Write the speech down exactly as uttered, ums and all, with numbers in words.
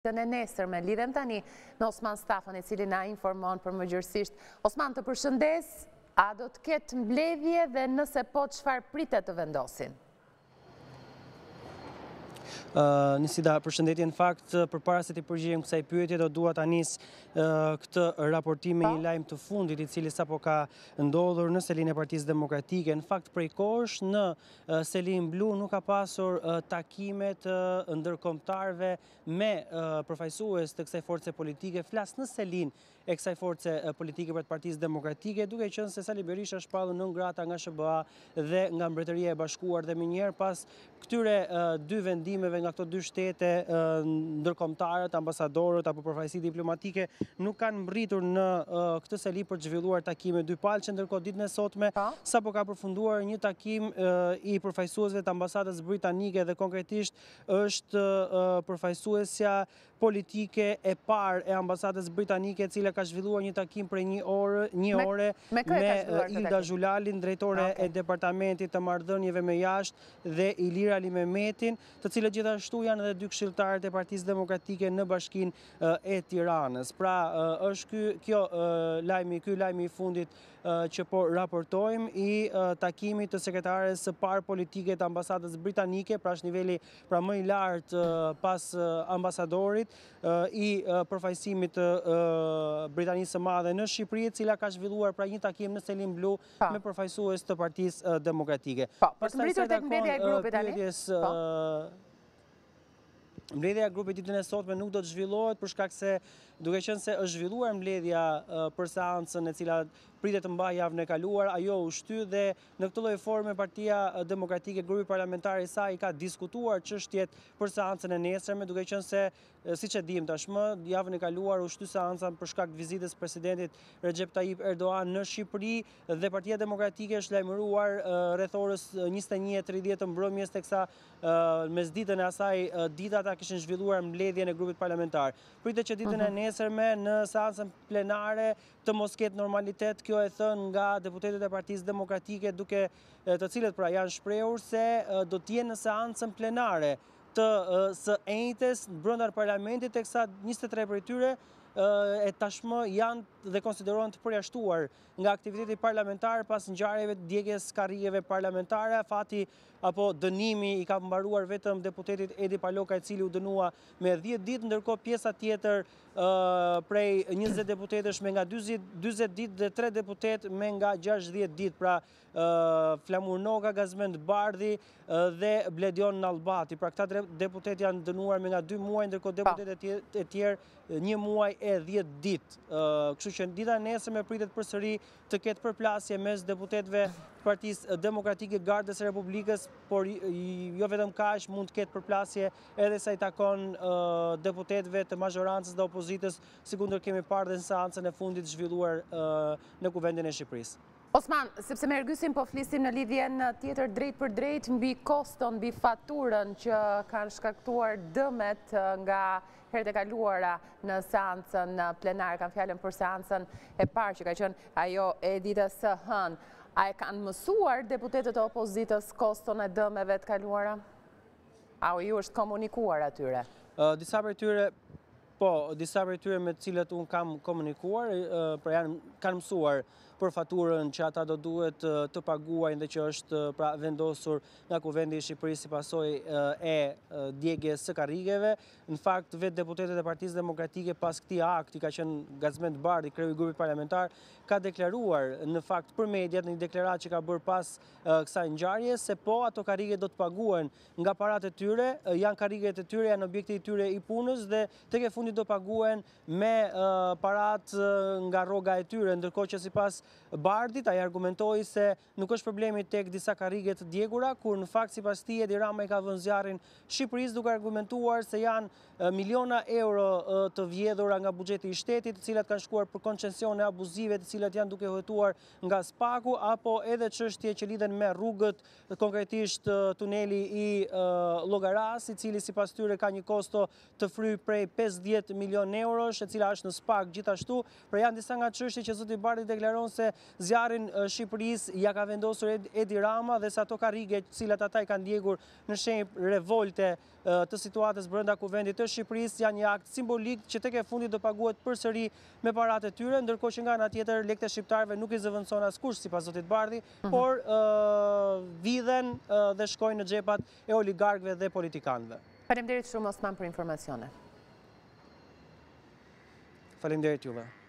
Të në nesër me lidhem tani me Osman Stafën, i cili na informon për më gjërësisht. Osman, të përshëndes, a do të ketë mbledhje dhe nëse po çfarë pritet të vendosin? Uh, Nisida, përshëndetje, në fakt, për para se të përgjigjem kësaj pyetje, do dua ta nis uh, këtë raportim me një lajm të fundit, i cili sapo ka ndodhur në selinë e Partisë Demokratike. Në fakt, prej kohësh në uh, selinë blu nuk ka pasur uh, takime të uh, ndërkombëtarëve me uh, përfaqësues të kësaj force politike, flas në selinë e kësaj force uh, politike për të Partisë Demokratike, duke qenë se Sali Berisha shpallën nën grata nga S B A dhe nga Mbretëria e Bashkuar, dhe menjëherë pas këtyre uh, dy vendimeve nga këto dy shtete uh, ndërkombëtarët, ambasadorët apo përfaqësi diplomatike nuk kanë mbërritur në uh, këtë seli për të zhvilluar takime dypalçe, ndërkohë ditën e sotme sapo ka përfunduar një takim uh, i përfaqësuesve të ambasadës britanike dhe konkretisht është uh, përfaqësuesja politike e parë e ambasadës britanike, e cila ka zhvilluar një takim për një orë, një ore me, me, me Ilda Zhulalin, drejtore okay. e Departamentit të Marrëdhënieve me Jashtë, dhe Ilir Ali Mehmetin, të cilët gjithashtu janë edhe dy këshilltarët e Partisë Demokratike në Bashkinë uh, e Tiranës. Pra, uh, është ky kjo uh, lajmi, ky lajmi i fundit uh, që po raportojmë i uh, takimit të sekretares së parë politike të ambasadës britanike, pra është niveli pra më i lartë uh, pas uh, ambasadorit, Uh, i uh, përfaqësimit të uh, Britanisë së Madhe në Shqipëri, e cila ka zhvilluar pra një takim në selinë blu pa. me përfaqësues të Partisë uh, Demokratike. Po, për të mbritur tek mbledhja e grupit tani. Mbledhja e grupit ditën e sotme nuk do të zhvillohet për shkak se duke qenë se është zhvilluar mbledhja uh, për seancën e cila pritet të mbajë javën e kaluar, ajo u shty dhe në këtë lloj forme Partia Demokratike, grupi parlamentar i saj, ka diskutuar çështjet për seancën e nesërme, duke qenë se siç e dim tashmë, javën e kaluar u shty seanca për shkak të vizitës presidentit Recep Tayyip Erdogan në Shqipëri dhe Partia Demokratike është lajmëruar uh, rreth orës njëzet e një e tridhjetë të mbrëmjes, teksa uh, mesditën e asaj uh, dita ata kishin zhvilluar mbledhjen e grupit parlamentar. Pritet që ditën uh -huh. e nesërme në seancën plenare të mos ketë normalitet, kjo e thënë nga deputetët e Partisë Demokratike, duke të cilët pra janë shprehur se do të jenë në seancën plenare të së enjtes brenda parlamentit, teksa njëzet e tre prej tyre e tashmë janë dhe konsiderohen të përjashtuar nga aktiviteti parlamentar pas ngjarjeve të djegjes karrigeve parlamentare. Fati apo dënimi i ka mbaruar vetëm deputetit Edi Paloka, i cili u dënua me dhjetë ditë, ndërkohë pjesa tjetër uh, prej njëzet deputetësh me nga dyzet ditë dhe tre deputet me nga gjashtëdhjetë ditë, pra uh, Flamur Noga, Gazmend Bardhi uh, dhe Bledion Nallbati. Pra këta deputet janë dënuar me nga dy muaj, ndërkohë deputetet e tjerë një muaj e dhjetë ditë. Uh, kështu që dita nesërme pritet përsëri të ketë përplasje mes deputetëve të Partisë Demokratike, Gardës së Republikës, por jo vetëm kaq, mund të ketë përplasje edhe sa i takon uh, deputetëve të mazhorancës dhe opozitës, sikundër kemi parë dhe në seancën e fundit zhvilluar uh, në Kuvendin e Shqipërisë. Osman, sepse me Ergysin po flisim në lidhjen tjetër drejt për drejt mbi koston, mbi faturën që kanë shkaktuar dëmet nga herët e kaluara në seancën plenare, kanë fjalën për seancën e parë që ka qenë ajo e ditës së hënë. A e kanë mësuar deputetët e opozitës koston e dëmeve të kaluara? A ju është komunikuar atyre? Uh, disa për tyre, po, disa për tyre me të cilët unë kam komunikuar, uh, pra janë, kanë mësuar për faturën që ata do duhet uh, të paguajnë dhe që është uh, pra vendosur nga Kuvendi i Shqipërisë si pasojë uh, e uh, djegjes së karrigeve. Në fakt, vetë deputetët e Partisë Demokratike pas këtij akti, ka qenë Gazmend Bardhi, kreu i grupit parlamentar, ka deklaruar në fakt për mediat në një deklaratë që ka bërë pas uh, kësaj ngjarje se po ato karrige do të paguhen nga paratë e tyre, uh, janë karriget e tyre, janë objekte e tyre i punës dhe tek e fundit do paguhen me uh, paratë uh, nga rroga e tyre, ndërkohë që sipas Bardhit ai argumentoi se nuk është problemi tek disa karrige të djegura, kur në fakt sipas tij Edi Rama i ka vënë zjarrin Shqipërisë duke argumentuar se janë uh, miliona euro uh, të vjedhura nga buxheti i shtetit, të cilat kanë shkuar për koncesione abuzive, të cilat janë duke hetuar nga Spaku, apo edhe çështje që lidhen me rrugët, konkretisht uh, tuneli i uh, Llogaras, i cili sipas tyre ka një kosto të fry prej pesëdhjetë milion eurosh, e cila është në Spak gjithashtu. Pra janë disa nga çështjet që zoti Bardhi deklaron se se zjarrin Shqipërisë ja ka vendosur Edi Rama dhe sa ato karrige cilat ata i kanë ndjekur në shenjë revolte të situatës brenda kuvendit të Shqipërisë janë një akt simbolik që tek e fundit do paguhet përsëri me paratë e tyre, ndërkohë që nga ana tjetër lekët e shqiptarëve nuk i zëvendëson askush sipas zotit Bardhi, por vidhen dhe shkojnë në xhepat e oligarkëve dhe politikanëve. Faleminderit shumë Osman për informacione. Faleminderit juve.